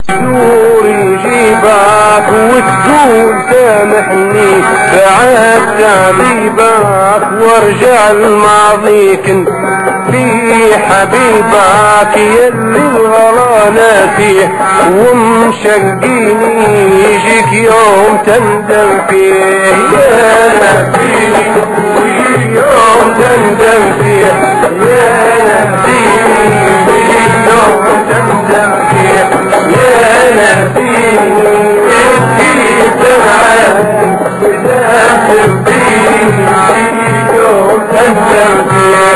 نور يجيبك وتقول سامحني بعد تعذيبك وارجع لماضيك في حبيبك يلي الغلا ناسيه ومشقيني يجيك يوم تندم فيه يا نبيني يوم تندم فيه يا نبيني يجيك يوم تندم فيه يا نبيني يجيك دمعك تندم فيه يجيك يوم تندم فيه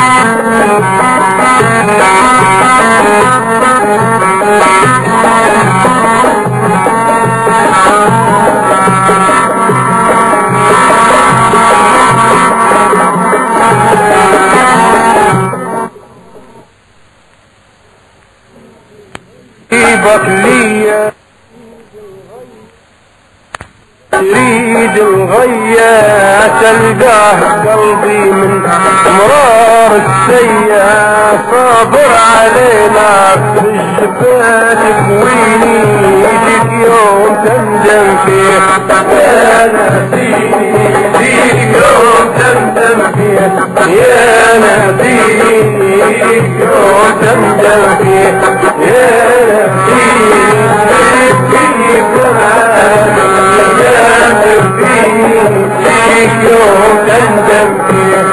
جيبك ليا تريد الغيا تلقاه قلبي من مرار السيا صابر علينا بالشفات كويني يجيك يوم تندم فيه يا نبيني يجيك يوم تندم فيه يا نبيني يجيك يوم تندم فيه يا نبيني يجيك دمعك يجيك يوم تندم فيه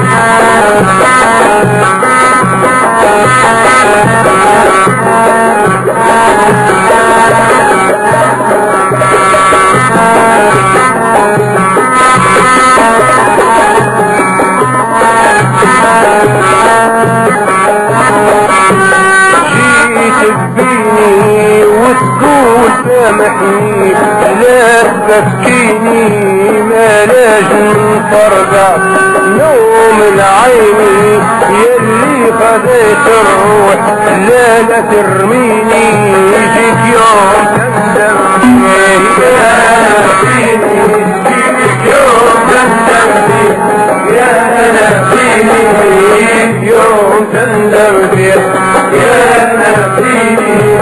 جيت تبيني وتقول سامحني لا تبكيني ما نجم فرقة نوم العين يلي خذيت الروح لا ترميني يجيك يوم تندم فيه يا نبيني يجيك يوم تندم فيه يا نبيني يجيك يوم تندم فيه يا نبيني